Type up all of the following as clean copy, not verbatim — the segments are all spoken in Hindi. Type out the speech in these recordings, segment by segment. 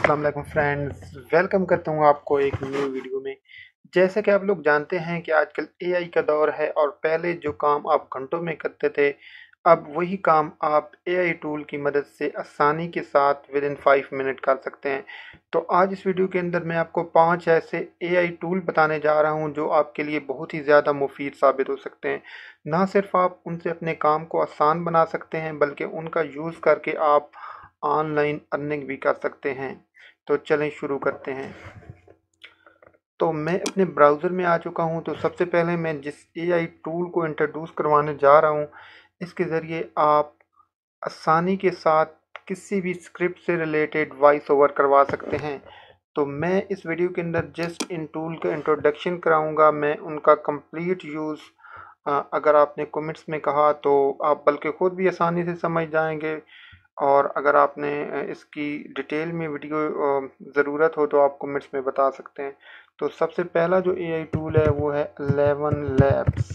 अस्सलाम वालेकुम फ्रेंड्स, वेलकम करता हूँ आपको एक न्यू वीडियो में। जैसे कि आप लोग जानते हैं कि आजकल एआई का दौर है और पहले जो काम आप घंटों में करते थे, अब वही काम आप एआई टूल की मदद से आसानी के साथ विद इन 5 मिनट कर सकते हैं। तो आज इस वीडियो के अंदर मैं आपको 5 ऐसे एआई टूल बताने जा रहा हूँ जो आपके लिए बहुत ही ज़्यादा मुफीद साबित हो सकते हैं। ना सिर्फ आप उनसे अपने काम को आसान बना सकते हैं बल्कि उनका यूज़ करके आप ऑनलाइन अर्निंग भी कर सकते हैं। तो चलें शुरू करते हैं। तो मैं अपने ब्राउज़र में आ चुका हूँ। तो सबसे पहले मैं जिस एआई टूल को इंट्रोड्यूस करवाने जा रहा हूँ, इसके ज़रिए आप आसानी के साथ किसी भी स्क्रिप्ट से रिलेटेड वॉइस ओवर करवा सकते हैं। तो मैं इस वीडियो के अंदर जस्ट इन टूल का इंट्रोडक्शन कराऊंगा। मैं उनका कंप्लीट यूज़ अगर आपने कमेंट्स में कहा तो आप बल्कि खुद भी आसानी से समझ जाएंगे, और अगर आपने इसकी डिटेल में वीडियो ज़रूरत हो तो आप कमेंट्स में बता सकते हैं। तो सबसे पहला जो एआई टूल है वो है 11 लैब्स।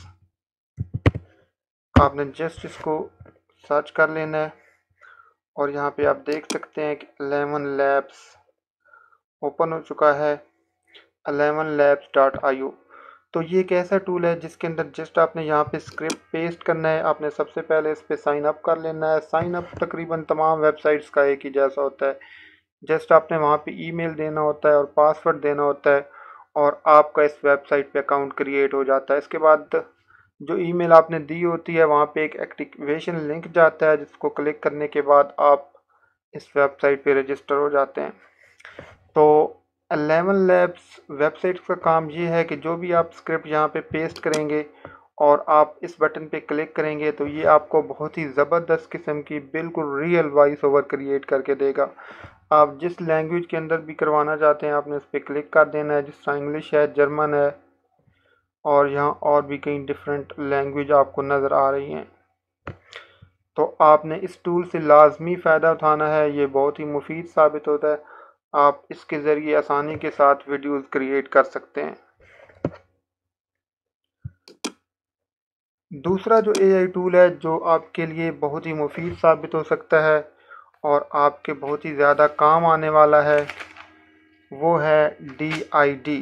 आपने जस्ट इसको सर्च कर लेना है और यहाँ पे आप देख सकते हैं कि 11 लैब्स ओपन हो चुका है, 11labs.io। तो ये एक ऐसा टूल है जिसके अंदर जस्ट आपने यहाँ पे स्क्रिप्ट पेस्ट करना है। आपने सबसे पहले इस पे साइन अप कर लेना है। साइन अप तकरीबन तमाम वेबसाइट्स का एक ही जैसा होता है। जस्ट आपने वहाँ पे ईमेल देना होता है और पासवर्ड देना होता है और आपका इस वेबसाइट पे अकाउंट क्रिएट हो जाता है। इसके बाद जो ईमेल आपने दी होती है वहाँ पे एक एक्टिवेशन लिंक जाता है, जिसको क्लिक करने के बाद आप इस वेबसाइट पे रजिस्टर हो जाते हैं। तो 11 लैब्स वेबसाइट का काम ये है कि जो भी आप स्क्रिप्ट यहाँ पे पेस्ट करेंगे और आप इस बटन पे क्लिक करेंगे तो ये आपको बहुत ही ज़बरदस्त किस्म की बिल्कुल रियल वॉइस ओवर क्रिएट करके देगा। आप जिस लैंग्वेज के अंदर भी करवाना चाहते हैं आपने इस पर क्लिक कर देना है। जिस तरह इंग्लिश है, जर्मन है और यहाँ और भी कई डिफरेंट लैंग्वेज आपको नज़र आ रही हैं। तो आपने इस टूल से लाजमी फ़ायदा उठाना है, ये बहुत ही मुफीद साबित होता है। आप इसके ज़रिए आसानी के साथ वीडियोस क्रिएट कर सकते हैं। दूसरा जो एआई टूल है जो आपके लिए बहुत ही मुफीद साबित हो सकता है और आपके बहुत ही ज़्यादा काम आने वाला है, वो है DID।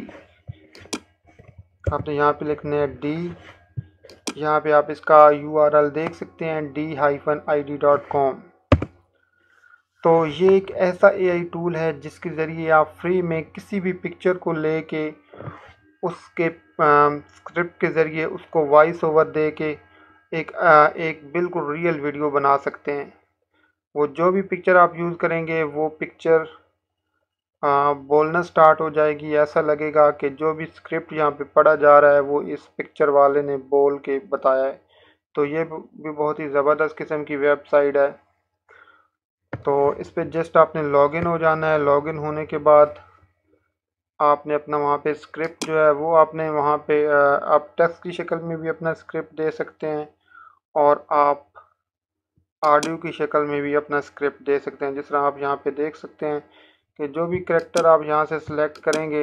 आपने यहाँ पे लिखना है डी। यहाँ पे आप इसका URL देख सकते हैं d-id.com। तो ये एक ऐसा एआई टूल है जिसके ज़रिए आप फ्री में किसी भी पिक्चर को लेके उसके स्क्रिप्ट के ज़रिए उसको वॉइस ओवर दे के एक बिल्कुल रियल वीडियो बना सकते हैं। वो जो भी पिक्चर आप यूज़ करेंगे वो पिक्चर बोलना स्टार्ट हो जाएगी। ऐसा लगेगा कि जो भी स्क्रिप्ट यहाँ पे पढ़ा जा रहा है वो इस पिक्चर वाले ने बोल के बताया है। तो ये भी बहुत ही ज़बरदस्त किस्म की वेबसाइट है। तो इस पर जस्ट आपने लॉगिन हो जाना है। लॉगिन होने के बाद आपने अपना वहाँ पे स्क्रिप्ट जो है वो आपने वहाँ पे आप टेक्स्ट की शक्ल में भी अपना स्क्रिप्ट दे सकते हैं और आप ऑडियो की शक्ल में भी अपना स्क्रिप्ट दे सकते हैं। जिस तरह आप यहाँ पे देख सकते हैं कि जो भी करैक्टर आप यहाँ से सिलेक्ट करेंगे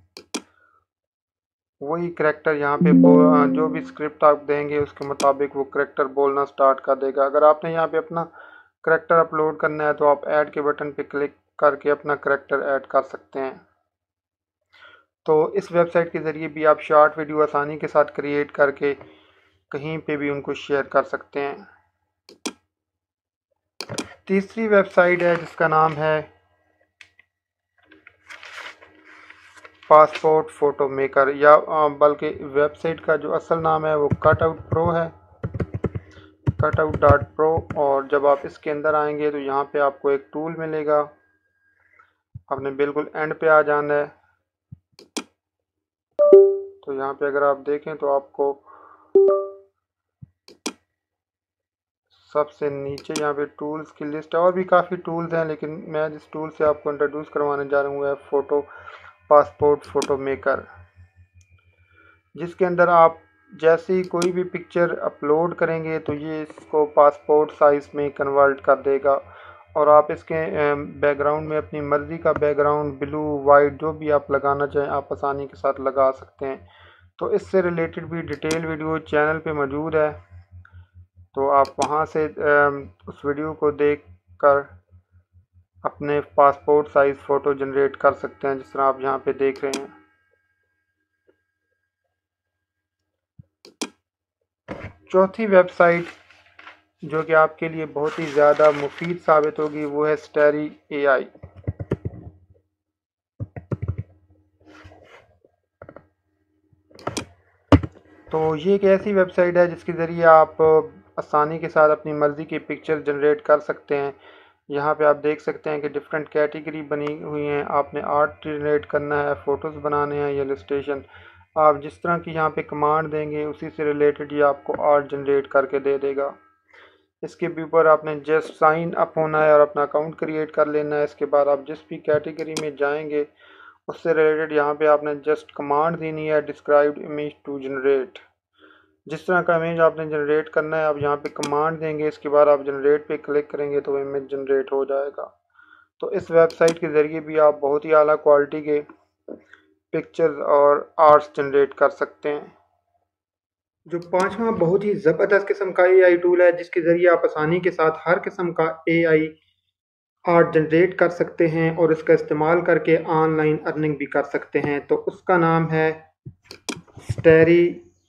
वही करैक्टर यहाँ पे जो भी स्क्रिप्ट आप देंगे उसके मुताबिक वो करैक्टर बोलना स्टार्ट कर देगा। अगर आपने यहाँ पे अपना करैक्टर अपलोड करना है तो आप ऐड के बटन पे क्लिक करके अपना करैक्टर ऐड कर सकते हैं। तो इस वेबसाइट के ज़रिए भी आप शॉर्ट वीडियो आसानी के साथ क्रिएट करके कहीं पे भी उनको शेयर कर सकते हैं। तीसरी वेबसाइट है जिसका नाम है पासपोर्ट फ़ोटो मेकर, या बल्कि वेबसाइट का जो असल नाम है वो कटआउट प्रो है, कटआउट.pro। और जब आप इसके अंदर आएंगे तो यहाँ पे आपको एक टूल मिलेगा। आपने बिल्कुल एंड पे आ जाना है। तो यहाँ पे अगर आप देखें तो आपको सबसे नीचे यहाँ पे टूल्स की लिस्ट है। और भी काफ़ी टूल्स हैं लेकिन मैं जिस टूल से आपको इंट्रोड्यूस करवाने जा रहा हूँ है पासपोर्ट फ़ोटो मेकर, जिसके अंदर आप जैसे ही कोई भी पिक्चर अपलोड करेंगे तो ये इसको पासपोर्ट साइज़ में कन्वर्ट कर देगा और आप इसके बैकग्राउंड में अपनी मर्ज़ी का बैकग्राउंड ब्लू वाइट जो भी आप लगाना चाहें आप आसानी के साथ लगा सकते हैं। तो इससे रिलेटेड भी डिटेल वीडियो चैनल पे मौजूद है, तो आप वहां से उस वीडियो को देख कर अपने पासपोर्ट साइज़ फ़ोटो जनरेट कर सकते हैं, जिस तरह आप यहाँ पे देख रहे हैं। चौथी वेबसाइट जो कि आपके लिए बहुत ही ज़्यादा मुफीद साबित होगी वो है स्टैरी एआई। तो ये एक ऐसी वेबसाइट है जिसके ज़रिए आप आसानी के साथ अपनी मर्ज़ी की पिक्चर जनरेट कर सकते हैं। यहाँ पे आप देख सकते हैं कि डिफरेंट कैटेगरी बनी हुई हैं। आपने आर्ट जनरेट करना है, फ़ोटोज़ बनाने हैं या इलस्ट्रेशन, आप जिस तरह की यहाँ पे कमांड देंगे उसी से रिलेटेड ये आपको आर्ट जनरेट करके दे देगा। इसके ऊपर आपने जस्ट साइन अप होना है और अपना अकाउंट क्रिएट कर लेना है। इसके बाद आप जिस भी कैटेगरी में जाएंगे उससे रिलेटेड यहाँ पे आपने जस्ट कमांड देनी है, डिस्क्राइब इमेज टू जनरेट। जिस तरह का इमेज आपने जनरेट करना है आप यहाँ पे कमांड देंगे, इसके बाद आप जनरेट पे क्लिक करेंगे तो इमेज जनरेट हो जाएगा। तो इस वेबसाइट के ज़रिए भी आप बहुत ही आला क्वालिटी के पिक्चर्स और आर्ट्स जनरेट कर सकते हैं। जो पांचवा बहुत ही ज़बरदस्त किस्म का एआई टूल है जिसके ज़रिए आप आसानी के साथ हर किस्म का एआई आर्ट जनरेट कर सकते हैं और इसका इस्तेमाल करके ऑनलाइन अर्निंग भी कर सकते हैं। तो उसका नाम है स्टैरी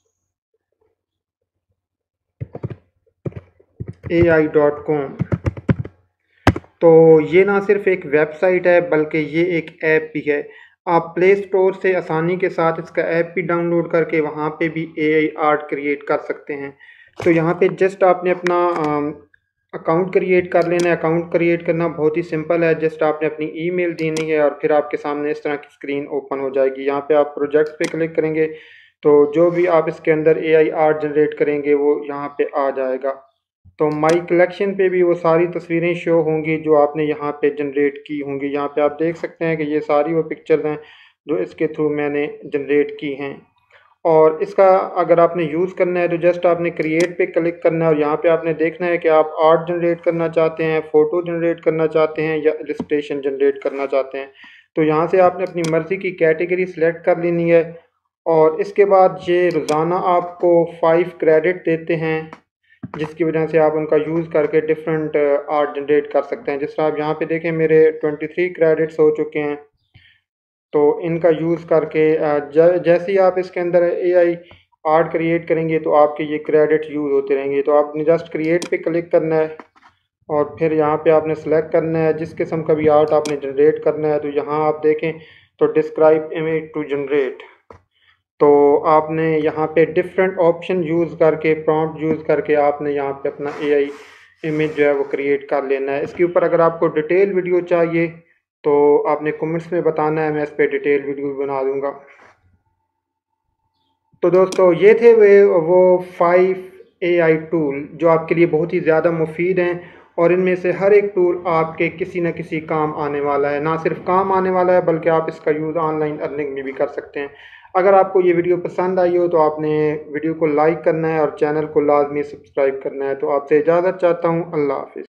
AI.com। तो ये ना सिर्फ एक वेबसाइट है बल्कि ये एक ऐप भी है। आप प्ले स्टोर से आसानी के साथ इसका ऐप भी डाउनलोड करके वहाँ पे भी एआई आर्ट क्रिएट कर सकते हैं। तो यहाँ पे जस्ट आपने अपना अकाउंट क्रिएट कर लेना है। अकाउंट क्रिएट करना बहुत ही सिंपल है, जस्ट आपने अपनी ईमेल देनी है और फिर आपके सामने इस तरह की स्क्रीन ओपन हो जाएगी। यहाँ पे आप प्रोजेक्ट पे क्लिक करेंगे तो जो भी आप इसके अंदर एआई आर्ट जनरेट करेंगे वो यहाँ पे आ जाएगा। तो माई कलेक्शन पे भी वो सारी तस्वीरें शो होंगी जो आपने यहाँ पे जनरेट की होंगी। यहाँ पे आप देख सकते हैं कि ये सारी वो पिक्चर्स हैं जो इसके थ्रू मैंने जनरेट की हैं। और इसका अगर आपने यूज़ करना है तो जस्ट आपने क्रिएट पे क्लिक करना है और यहाँ पे आपने देखना है कि आप आर्ट जनरेट करना चाहते हैं, फ़ोटो जनरेट करना चाहते हैं या इलस्ट्रेशन जनरेट करना चाहते हैं। तो यहाँ से आपने अपनी मर्ज़ी की कैटेगरी सेलेक्ट कर लेनी है और इसके बाद ये रोज़ाना आपको 5 क्रेडिट देते हैं जिसकी वजह से आप उनका यूज़ करके डिफरेंट आर्ट जनरेट कर सकते हैं। जिस तरह आप यहाँ पे देखें मेरे 23 क्रेडिट्स हो चुके हैं। तो इनका यूज़ करके जैसे ही आप इसके अंदर एआई आर्ट क्रिएट करेंगे तो आपके ये क्रेडिट यूज़ होते रहेंगे। तो आपने जस्ट क्रिएट पे क्लिक करना है और फिर यहाँ पे आपने सेलेक्ट करना है जिस किस्म का भी आर्ट आपने जनरेट करना है। तो यहाँ आप देखें तो डिस्क्राइब इमेज टू जनरेट, तो आपने यहाँ पे डिफरेंट ऑप्शन यूज़ करके प्रॉम्प्ट यूज़ करके आपने यहाँ पे अपना एआई इमेज जो है वो क्रिएट कर लेना है। इसके ऊपर अगर आपको डिटेल वीडियो चाहिए तो आपने कमेंट्स में बताना है, मैं इस पर डिटेल वीडियो बना दूँगा। तो दोस्तों ये थे वो 5 एआई टूल जो आपके लिए बहुत ही ज़्यादा मुफीद हैं और इनमें से हर एक टूल आपके किसी न किसी काम आने वाला है। ना सिर्फ काम आने वाला है बल्कि आप इसका यूज़ ऑनलाइन अर्निंग में भी कर सकते हैं। अगर आपको ये वीडियो पसंद आई हो तो आपने वीडियो को लाइक करना है और चैनल को लाजमी सब्सक्राइब करना है। तो आपसे इजाज़त चाहता हूँ। अल्लाह हाफ़िज़।